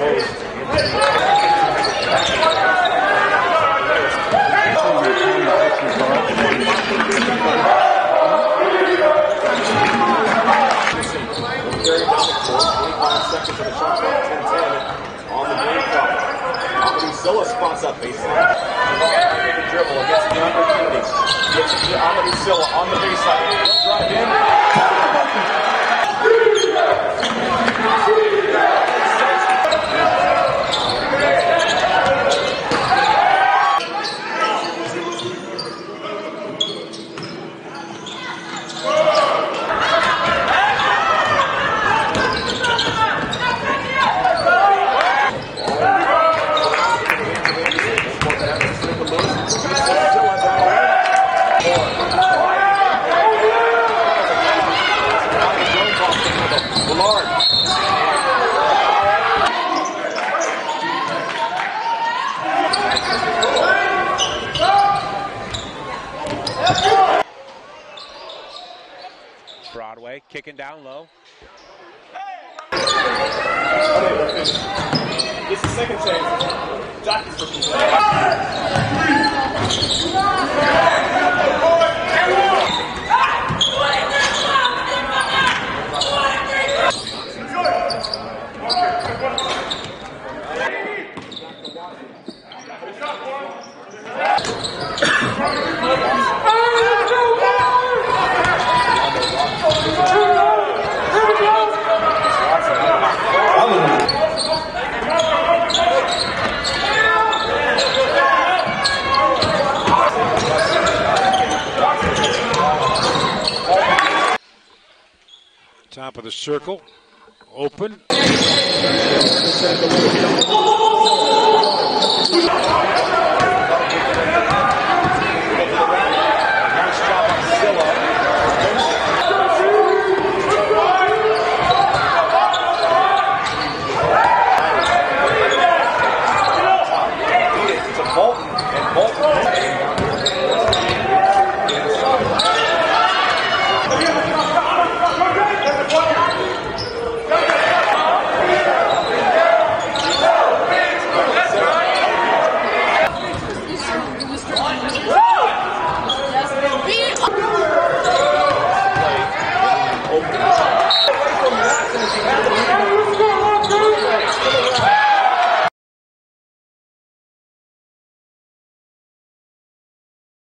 Zilla spots up baseline. Dribble against the opportunity. Gets it to Amadou Zilla on the baseline. Drive in. Broadway kicking down low. It's the second chance. Jockey's for top of the circle, open.